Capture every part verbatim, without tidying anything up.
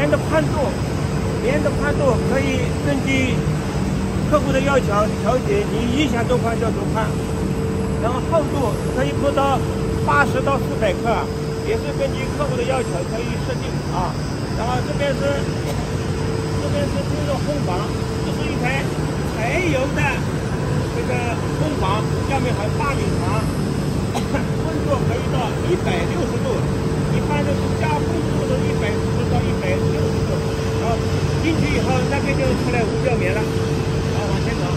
的宽度，棉的宽度可以根据客户的要求调节，你一想多宽就多宽。然后厚度可以铺到八十到四百克，也是根据客户的要求可以设定啊。然后这边是这边是这个烘房，这是一台柴油的这个烘房，下面还有大米房，温度可以到一百六十度，一般都是加工度的一百四十到一百六十度。然后进去以后，那边就出来五角棉了，然后往前走。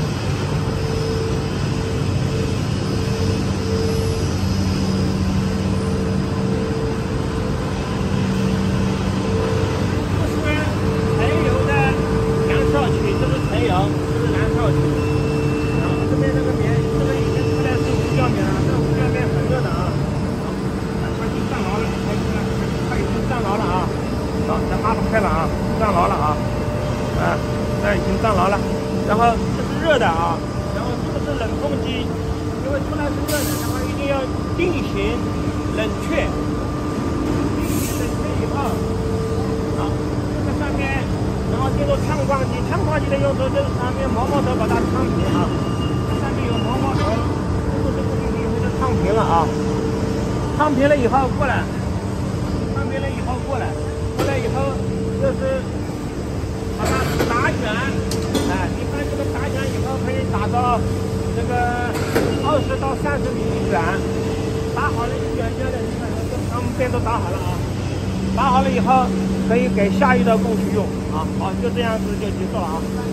开了啊，上牢了啊，啊，那已经上牢了。然后这是热的啊，然后这个是冷风机，因为出来是热的，然后一定要定型冷却，定型冷却以后，啊，这个上面，然后进入烫光机，烫光机的用途就是上面毛毛头把它烫平啊，这上面有毛毛头，这个是不行以后就烫平了啊，烫平了以后过来，烫平了以后过来，过来以后。就是把它打卷，哎，一般这个打卷以后可以打到这个二十到三十米卷，打好了一卷下来，你看这他们边都打好了啊，打好了以后可以给下一道工序用啊，好，就这样子就结束了啊。